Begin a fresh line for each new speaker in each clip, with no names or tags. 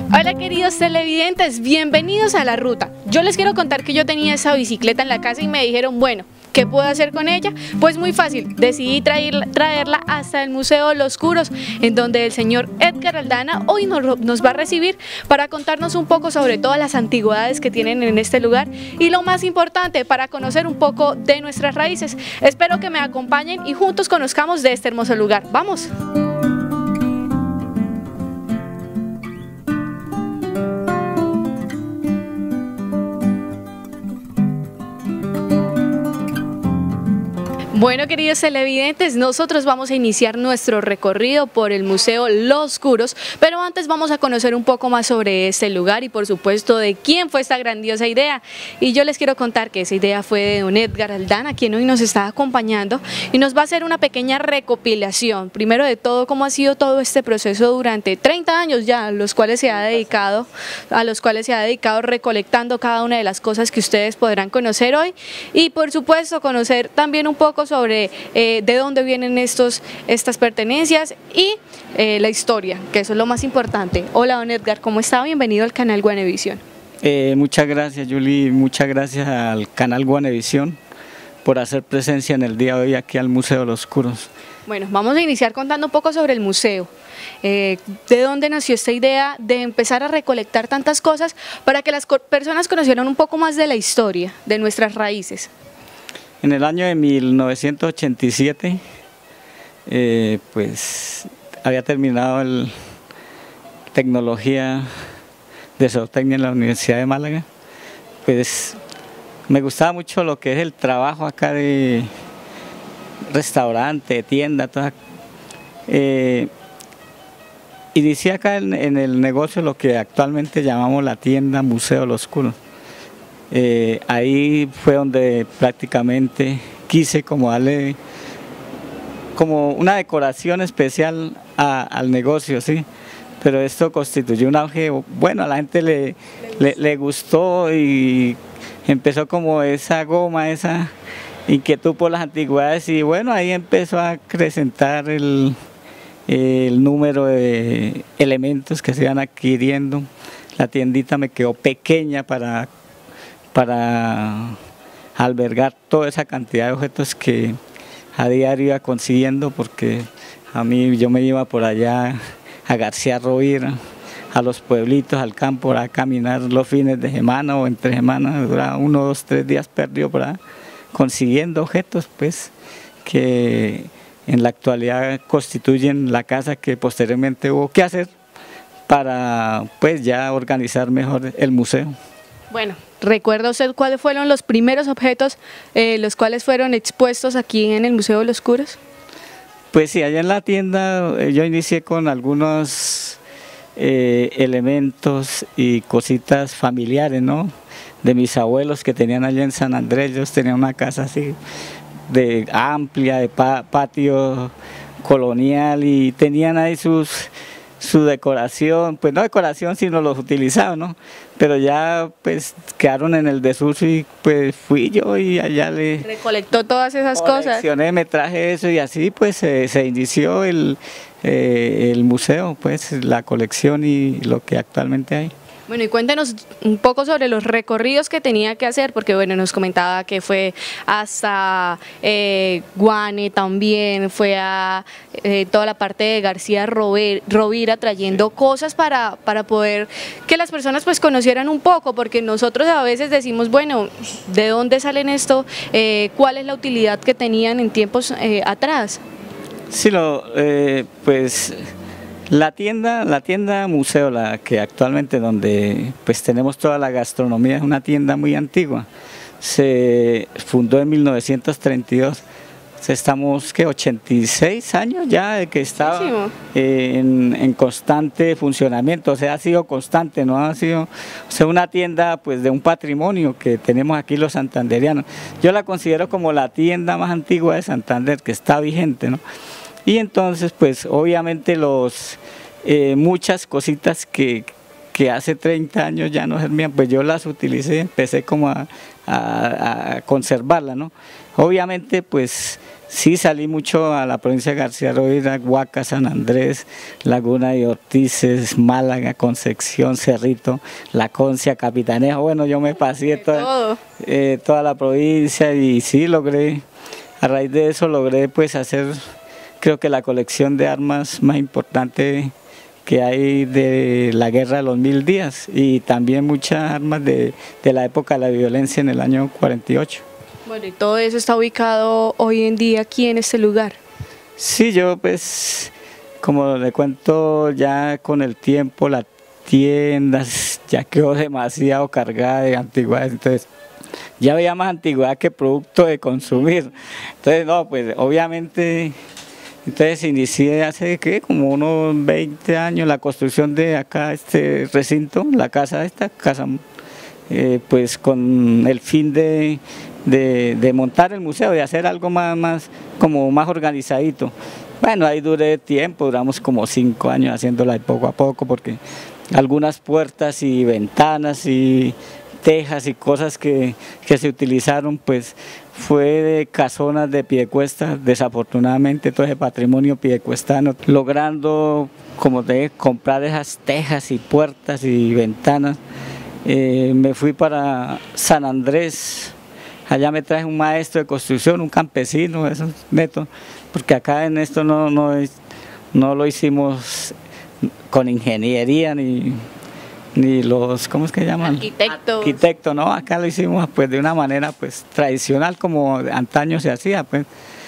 Hola queridos televidentes, bienvenidos a La Ruta. Yo les quiero contar que yo tenía esa bicicleta en la casa y me dijeron, bueno, ¿qué puedo hacer con ella? Pues muy fácil, decidí traerla hasta el Museo Los Curos, en donde el señor Edgar Aldana hoy nos va a recibir para contarnos un poco sobre todas las antigüedades que tienen en este lugar y lo más importante, para conocer un poco de nuestras raíces. Espero que me acompañen y juntos conozcamos de este hermoso lugar. ¡Vamos! Bueno, queridos televidentes, nosotros vamos a iniciar nuestro recorrido por el Museo Los Curos, pero antes vamos a conocer un poco más sobre este lugar y por supuesto de quién fue esta grandiosa idea. Y yo les quiero contar que esa idea fue de don Edgar Aldana, quien hoy nos está acompañando y nos va a hacer una pequeña recopilación, primero de todo, cómo ha sido todo este proceso durante 30 años ya, a los cuales se ha dedicado recolectando cada una de las cosas que ustedes podrán conocer hoy y por supuesto conocer también un poco sobre de dónde vienen estas pertenencias y la historia, que eso es lo más importante. Hola don Edgar, ¿cómo está? Bienvenido al canal Guanevisión.
Muchas gracias Julie, muchas gracias al canal Guanevisión por hacer presencia en el día de hoy aquí al Museo de Los Curos.
Bueno, vamos a iniciar contando un poco sobre el museo. ¿De dónde nació esta idea de empezar a recolectar tantas cosas para que las personas conocieran un poco más de la historia, de nuestras raíces?
En el año de 1987, pues había terminado tecnología de zootecnia en la Universidad de Málaga. Pues me gustaba mucho lo que es el trabajo acá de restaurante, tienda, toda. Inicié acá en el negocio lo que actualmente llamamos la tienda Museo Los Curos. Ahí fue donde prácticamente quise como darle como una decoración especial al negocio, ¿sí? Pero esto constituyó un auge, bueno, a la gente le gustó y empezó como esa goma, esa inquietud por las antigüedades y bueno, ahí empezó a acrecentar el número de elementos que se iban adquiriendo. La tiendita me quedó pequeña para albergar toda esa cantidad de objetos que a diario iba consiguiendo, porque yo me iba por allá a García Rovira, a los pueblitos, al campo, a caminar los fines de semana o entre semanas, duraba 1, 2, 3 días perdido por ahí, consiguiendo objetos pues que en la actualidad constituyen la casa que posteriormente hubo que hacer para pues ya organizar mejor el museo.
Bueno, ¿recuerda usted cuáles fueron los primeros objetos los cuales fueron expuestos aquí en el Museo de Los Curos?
Pues sí, allá en la tienda yo inicié con algunos elementos y cositas familiares, ¿no? De mis abuelos que tenían allá en San Andrés. Ellos tenían una casa así de amplia, de patio colonial y tenían ahí su decoración, pues no decoración sino los utilizaban, ¿no? Pero ya pues quedaron en el desuso y pues fui yo y allá
recolectó todas esas cosas.
Me traje eso y así pues se inició el museo, pues la colección y lo que actualmente hay.
Bueno, y cuéntenos un poco sobre los recorridos que tenía que hacer, porque bueno, nos comentaba que fue hasta Guane también, fue a toda la parte de García Rovira trayendo cosas para poder que las personas pues conocieran un poco, porque nosotros a veces decimos, bueno, ¿de dónde salen esto? ¿Cuál es la utilidad que tenían en tiempos atrás?
Sí, pues la tienda museo, la que actualmente donde pues tenemos toda la gastronomía, es una tienda muy antigua. Se fundó en 1932. Estamos, ¿qué? 86 años ya de que estaba en constante funcionamiento, o sea, ha sido constante, no ha sido, o sea, una tienda pues de un patrimonio que tenemos aquí los santanderianos. Yo la considero como la tienda más antigua de Santander, que está vigente, ¿no? Y entonces pues obviamente muchas cositas que hace 30 años ya no servían, pues yo las utilicé, empecé como a conservarlas, ¿no? Obviamente pues Sí, salí mucho a la provincia de García Rovira, Huaca, San Andrés, Laguna de Ortices, Málaga, Concepción, Cerrito, La Concia, Capitanejo. Bueno, yo me pasé toda la provincia y sí logré, a raíz de eso logré pues hacer, creo que la colección de armas más importante que hay de la guerra de los 1000 días y también muchas armas de la época de la violencia en el año 48.
Bueno, y todo eso está ubicado hoy en día aquí en este lugar.
Sí, yo pues, como le cuento, ya con el tiempo la tienda ya quedó demasiado cargada de antigüedades, entonces ya había más antigüedad que producto de consumir. Entonces, no, pues obviamente, entonces inicié hace, ¿qué? Como unos 20 años la construcción de acá, este recinto, la casa esta, pues con el fin de montar el museo, de hacer algo más organizadito. Bueno, ahí duré tiempo, duramos como 5 años haciéndola de poco a poco, porque algunas puertas y ventanas y tejas y cosas que se utilizaron, pues fue de casonas de Piedecuesta, desafortunadamente todo ese patrimonio piedecuestano, logrando, como te comprar esas tejas y puertas y ventanas. Me fui para San Andrés. Allá me traje un maestro de construcción, un campesino, eso es neto, porque acá en esto no lo hicimos con ingeniería ni los, ¿cómo es que llaman? Arquitectos, no, acá lo hicimos pues de una manera pues tradicional como antaño se hacía pues.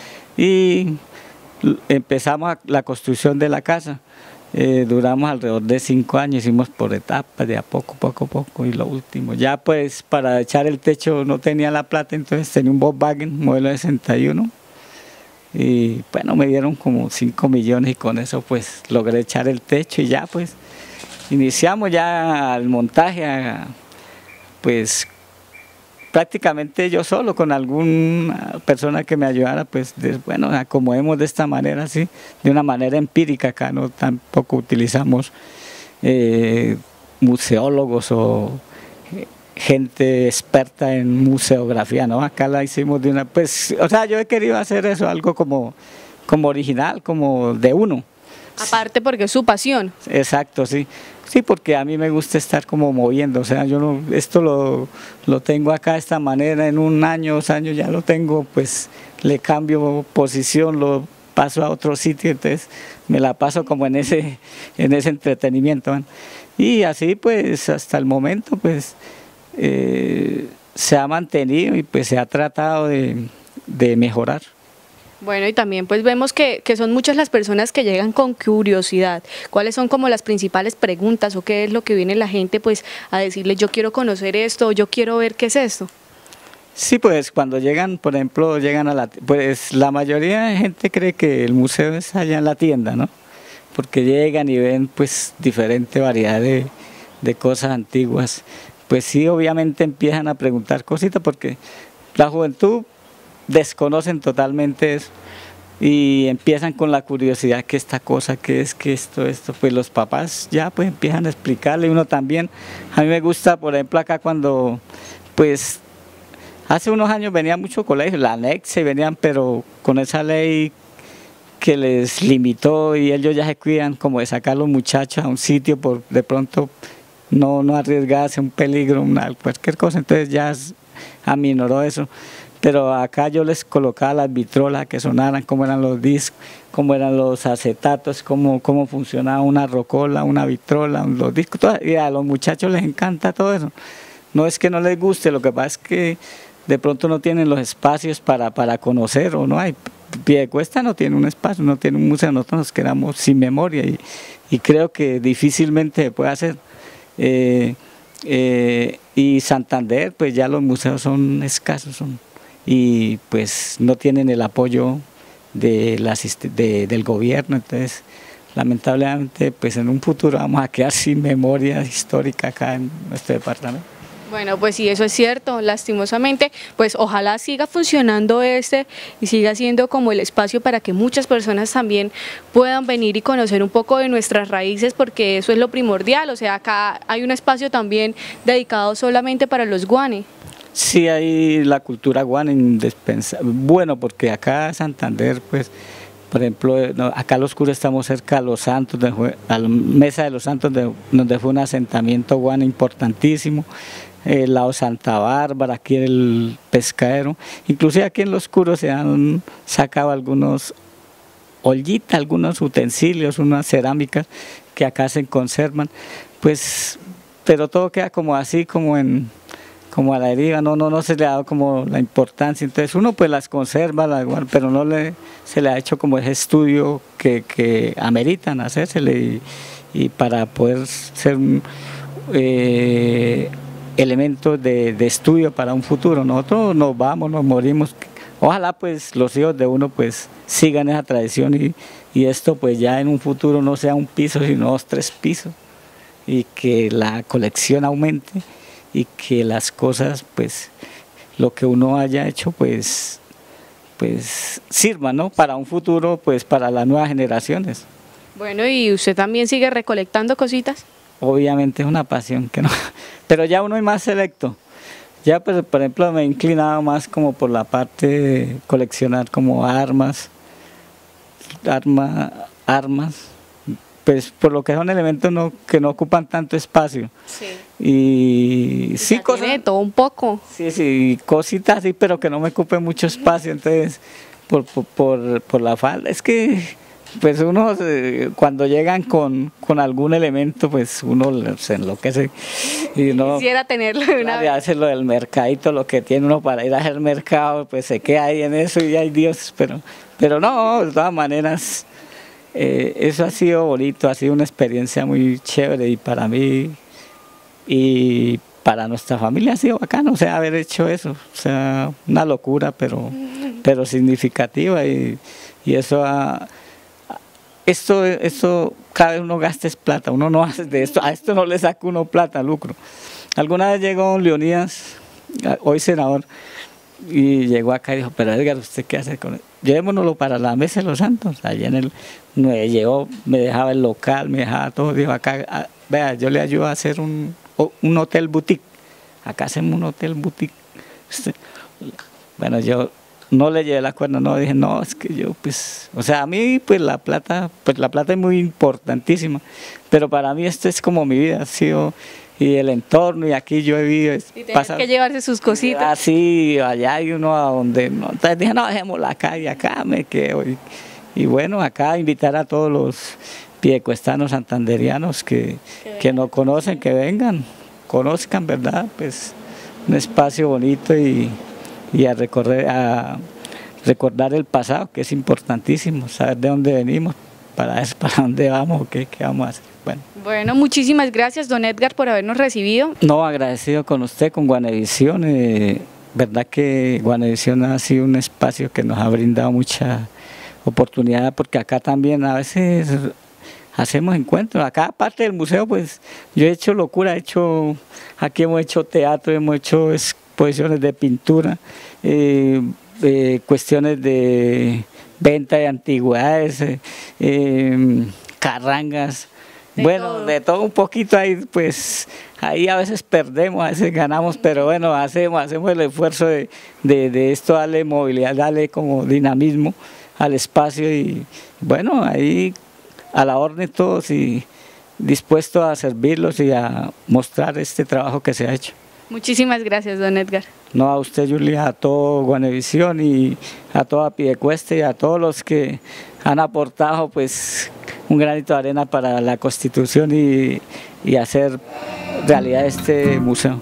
Y empezamos la construcción de la casa. Duramos alrededor de 5 años, hicimos por etapas, de a poco, y lo último. Ya pues para echar el techo no tenía la plata, entonces tenía un Volkswagen modelo 61 y bueno, me dieron como 5 millones y con eso pues logré echar el techo y ya pues iniciamos ya el montaje, pues prácticamente yo solo, con alguna persona que me ayudara, pues bueno, acomodemos de esta manera, así, de una manera empírica. Acá no tampoco utilizamos museólogos o gente experta en museografía, ¿no? Acá la hicimos de una, pues, o sea, yo he querido hacer eso, algo como original, como de uno.
Aparte porque es su pasión.
Exacto, sí. Sí, porque a mí me gusta estar como moviendo, o sea, yo no, esto lo tengo acá de esta manera, en 1 año, 2 años ya lo tengo, pues le cambio posición, lo paso a otro sitio, entonces me la paso como en ese entretenimiento, ¿no? Y así pues hasta el momento pues se ha mantenido y pues se ha tratado de mejorar.
Bueno, y también pues vemos que son muchas las personas que llegan con curiosidad. ¿Cuáles son como las principales preguntas o qué es lo que viene la gente pues a decirle yo quiero conocer esto o yo quiero ver qué es esto?
Sí, pues cuando llegan, por ejemplo, pues la mayoría de gente cree que el museo es allá en la tienda, ¿no? Porque llegan y ven pues diferente variedad de cosas antiguas. Pues sí, obviamente empiezan a preguntar cositas porque la juventud desconocen totalmente eso y empiezan con la curiosidad que esta cosa, que es, que esto, pues los papás ya pues empiezan a explicarle, y uno también. A mí me gusta, por ejemplo, acá cuando pues hace unos años venían muchos colegios, la anexa y venían, pero con esa ley que les limitó y ellos ya se cuidan como de sacar a los muchachos a un sitio por de pronto no arriesgarse un peligro, cualquier cosa, entonces ya aminoró eso. Pero acá yo les colocaba las vitrolas que sonaran, cómo eran los discos, cómo eran los acetatos, cómo funcionaba una rocola, una vitrola, los discos, y a los muchachos les encanta todo eso. No es que no les guste, lo que pasa es que de pronto no tienen los espacios para conocer, o no hay. Piedecuesta no tiene un espacio, no tiene un museo, nosotros nos quedamos sin memoria y creo que difícilmente se puede hacer. Y Santander, pues ya los museos son escasos, y pues no tienen el apoyo del gobierno, entonces lamentablemente pues en un futuro vamos a quedar sin memoria histórica acá en nuestro departamento.
Bueno, pues sí, eso es cierto, lastimosamente, pues ojalá siga funcionando y siga siendo como el espacio para que muchas personas también puedan venir y conocer un poco de nuestras raíces, porque eso es lo primordial, o sea, acá hay un espacio también dedicado solamente para los guane.
Sí, hay la cultura guana indispensable. Bueno, porque acá en Santander, pues, por ejemplo, acá los curas estamos cerca a Los Santos, a la Mesa de los Santos, donde fue un asentamiento guano importantísimo. El lado Santa Bárbara, aquí el pescadero. Inclusive aquí en Los Curos se han sacado algunos ollitas, algunos utensilios, unas cerámicas que acá se conservan. Pues, pero todo queda como así, como a la deriva, no se le ha dado como la importancia. Entonces uno pues las conserva, pero se le ha hecho como ese estudio que ameritan hacérsele y para poder ser un elemento de estudio para un futuro. Nosotros nos vamos, nos morimos. Ojalá pues los hijos de uno pues sigan esa tradición y esto pues ya en un futuro no sea un piso, sino 2, 3 pisos, y que la colección aumente y que las cosas, pues, lo que uno haya hecho, pues sirva, ¿no? Para un futuro, pues, para las nuevas generaciones.
Bueno, ¿y usted también sigue recolectando cositas?
Obviamente es una pasión que no, pero ya uno es más selecto. Ya, pues, por ejemplo, me he inclinado más como por la parte de coleccionar como armas, pues por lo que son elementos que no ocupan tanto espacio.
Sí.
Y sí,
cosas de todo un poco.
Sí, cositas así, pero que no me ocupen mucho espacio. Entonces, por la falta, es que pues uno cuando llegan con algún elemento, pues uno se enloquece y no
quisiera tenerlo de una vez.
Hace lo del mercadito, lo que tiene uno para ir a hacer mercado, pues se queda ahí en eso y ay Dios, pero no, de todas maneras. Eso ha sido bonito, ha sido una experiencia muy chévere y para mí y para nuestra familia ha sido bacano, o sea, haber hecho eso, o sea, una locura, pero significativa y eso esto cada vez uno gasta es plata, uno no hace de esto, a esto no le saca uno plata, lucro. Alguna vez llegó don Leonidas, hoy senador, y llegó acá y dijo, pero Edgar, ¿usted qué hace con él? Llevémonoslo para la Mesa de los Santos. Allá me llevó, me dejaba el local, me dejaba todo. Dijo, acá, vea, yo le ayudo a hacer un hotel boutique. Acá hacemos un hotel boutique. Bueno, yo no le llevé la cuerda, no, dije, no, es que yo, pues, o sea, a mí, pues la plata es muy importantísima, pero para mí esto es como mi vida, ha sido, y el entorno, y aquí yo he vivido.
Y tener que llevarse sus cositas.
Así, allá hay uno a donde, no, entonces dije, no, dejémosla acá, y acá me quedo, y bueno, acá invitar a todos los piedecuestanos santanderianos que no conocen, que vengan, conozcan, ¿verdad? Pues un espacio bonito y a recordar el pasado, que es importantísimo, saber de dónde venimos, para ver para dónde vamos o qué vamos a hacer.
Bueno, muchísimas gracias, don Edgar, por habernos recibido.
No, agradecido con usted, con Guanevisión. Verdad que Guanevisión ha sido un espacio que nos ha brindado mucha oportunidad, porque acá también a veces hacemos encuentros. Acá, aparte del museo, pues yo he hecho locura, aquí hemos hecho teatro, hemos hecho exposiciones de pintura, cuestiones de venta de antigüedades, carrangas, de todo un poquito ahí, pues ahí a veces perdemos, a veces ganamos, pero bueno, hacemos el esfuerzo de esto, darle movilidad, darle como dinamismo al espacio y bueno, ahí a la orden todos y dispuestos a servirlos y a mostrar este trabajo que se ha hecho.
Muchísimas gracias, don Edgar.
No, a usted, Julia, a todo Guanevisión y a toda Piedecuesta y a todos los que han aportado pues un granito de arena para la Constitución y hacer realidad este museo.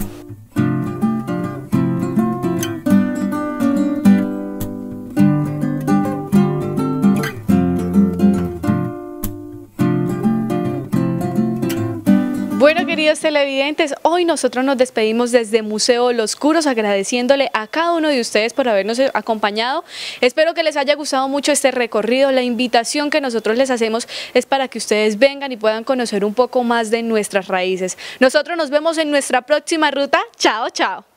Bueno, queridos televidentes, hoy nosotros nos despedimos desde Museo Los Curos agradeciéndole a cada uno de ustedes por habernos acompañado. Espero que les haya gustado mucho este recorrido. La invitación que nosotros les hacemos es para que ustedes vengan y puedan conocer un poco más de nuestras raíces. Nosotros nos vemos en nuestra próxima ruta. Chao, chao.